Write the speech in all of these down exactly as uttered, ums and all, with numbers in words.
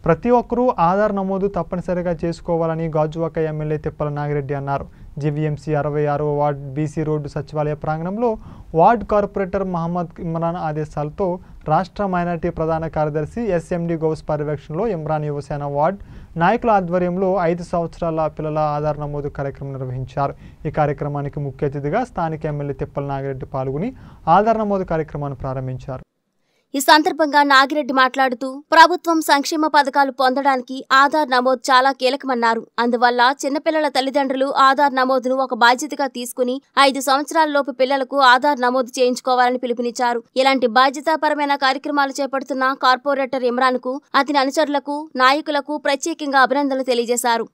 ప్రతి ఒక్కరూ ఆధార్ నమోదు తప్పనిసరిగా చేసుకోవాలని గాజువాక ఎమ్మెల్యే తిప్పల నాగిరెడ్డి అన్నారు. జీవీఎంసీ అరవై ఆరవ వార్డ్ బీసీ రోడ్డు సచివాలయ ప్రాంగణంలో వార్డ్ కార్పొరేటర్ మహమ్మద్ ఇమ్రాన్ ఆదేశాలతో రాష్ట్ర మైనార్టీ ప్రధాన కార్యదర్శి ఎస్ఎండి గౌస్ పర్యవేక్షణలో ఇమ్రాన్ యువసేన వార్డ్ నాయకుల ఆధ్వర్యంలో ఐదు సంవత్సరాల పిల్లల ఆధార్ నమోదు కార్యక్రమం నిర్వహించారు. ఈ కార్యక్రమానికి ముఖ్య అతిథిగా స్థానిక ఎమ్మెల్యే తిప్పల నాగిరెడ్డి పాల్గొని ఆధార్ నమోదు కార్యక్రమాన్ని ప్రారంభించారు. ఈ సందర్భంగా నాగిరెడ్డి మాట్లాడుతూ ప్రభుత్వం సంక్షేమ పథకాలు పొందడానికి ఆధార్ నమోదు చాలా కీలకమన్నారు. అందువల్ల చిన్నపిల్లల తల్లిదండ్రులు ఆధార్ నమోదును ఒక బాధ్యతగా తీసుకుని ఐదు సంవత్సరాల లోపు పిల్లలకు ఆధార్ నమోదు చేయించుకోవాలని పిలుపునిచ్చారు. ఇలాంటి బాధ్యతాపరమైన కార్యక్రమాలు చేపడుతున్న కార్పొరేటర్ ఇమ్రాన్ కు అతని అనుచరులకు నాయకులకు ప్రత్యేకంగా అభినందనలు తెలియజేశారు.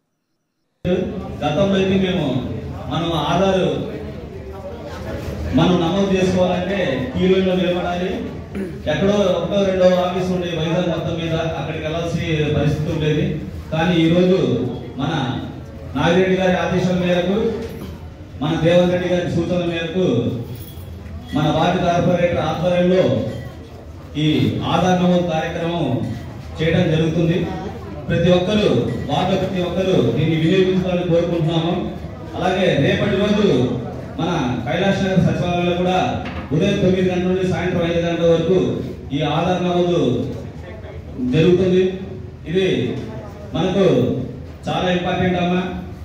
మనం నమోదు చేసుకోవాలంటే క్యూలో నిలబడాలి. ఎక్కడో ఒకటో రెండో ఆఫీస్ ఉండే వైజాగ్ మొత్తం మీద అక్కడికి వెళ్ళాల్సిన పరిస్థితి ఉండేది. కానీ ఈరోజు మన నాగిరెడ్డి గారి ఆదేశాల మేరకు, మన దేవన్ రెడ్డి గారి సూచనల మేరకు మన వార్డు కార్పొరేటర్ ఆధ్వర్యంలో ఈ ఆధార్ నమోదు కార్యక్రమం చేయడం జరుగుతుంది. ప్రతి ఒక్కరూ వార్డు ప్రతి ఒక్కరూ దీన్ని వినియోగించాలని కోరుకుంటున్నాము. అలాగే రేపటి రోజు మన కైలాష్ నగర్ సచివాలయంలో కూడా ఉదయం తొమ్మిది గంటల నుండి సాయంత్రం ఐదు గంటల వరకు ఈ ఆధార్ నమోదు జరుగుతుంది. ఇది మనకు చాలా ఇంపార్టెంట్ అమ్మా.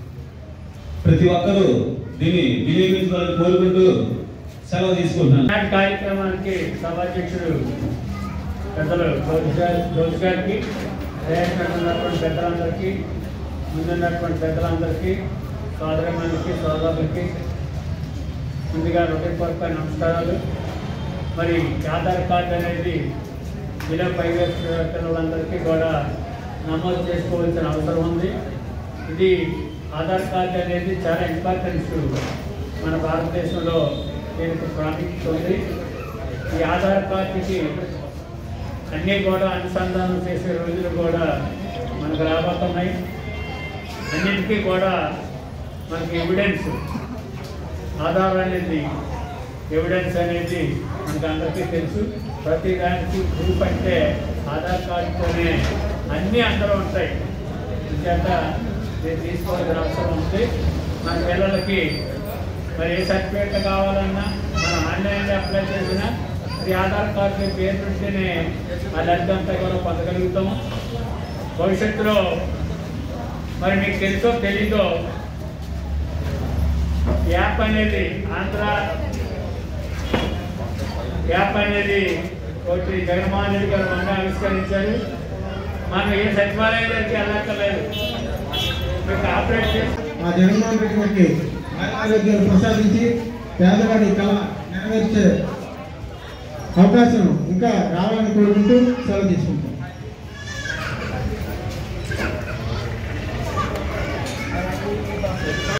ప్రతి ఒక్కరూ దీన్ని వినియోగించాలని కోరుకుంటూ సెలవు తీసుకుంటున్నాను. కార్యక్రమానికి సభాధ్యక్షుడు పెద్దలు రోజు గారికి, ఉన్నటువంటి పెద్దలందరికీ, ముందున్నటువంటి పెద్దలందరికీ, సోదరమణికి, సోదరులకి ముందుగా హృదయపూర్వక నమస్కారాలు. మరి ఆధార్ కార్డు అనేది బిలో ఫైవ్ ఇయర్స్ పిల్లలందరికీ కూడా నమోదు చేసుకోవాల్సిన అవసరం ఉంది. ఇది ఆధార్ కార్డు అనేది చాలా ఇంపార్టెన్స్ మన భారతదేశంలో దీనికి ప్రాముఖ్యత ఉంది. ఈ ఆధార్ కార్డుకి అన్నీ కూడా అనుసంధానం చేసే రోజులు కూడా మనకు రాబోతున్నాయి. అన్నింటికీ కూడా మనకి ఎవిడెన్స్, ఆధార్ అనేది ఎవిడెన్స్ అనేది మనకు అందరికీ తెలుసు. ప్రతి దానికి ప్రూఫ్ అంటే ఆధార్ కార్డుతోనే అన్నీ అందరూ ఉంటాయి. చేత నేను తీసుకోవాల్సిన అవసరం ఉంది. మన పిల్లలకి మరి ఏ సర్టిఫికేట్ కావాలన్నా మనం ఆన్లైన్లో అప్లై చేసినా ఈ ఆధార్ కార్డు పేరు ఉంటేనే ఆ లబ్ధంతా కూడా పొందగలుగుతాము. భవిష్యత్తులో మరి మీకు తెలుసో తెలీదో యాప్ అనేది ఆంధ్ర యాప్ అనేది ఒకటి జగన్మోహన్ రెడ్డి గారు మొన్న ఆవిష్కరించారు. మనం ఏ సచివాలయం దగ్గరికి వెళ్ళక్కర్లేదు, మీకు ఆపరేట్ చేసి ఆ జగన్మోహన్ రెడ్డి గారికి ఆరోగ్యాలు ప్రసాదించి పేదవాడి కళ నెరవేర్చే అవకాశం ఇంకా రావాలని కోరుకుంటూ సెలవు తీసుకుంటాం.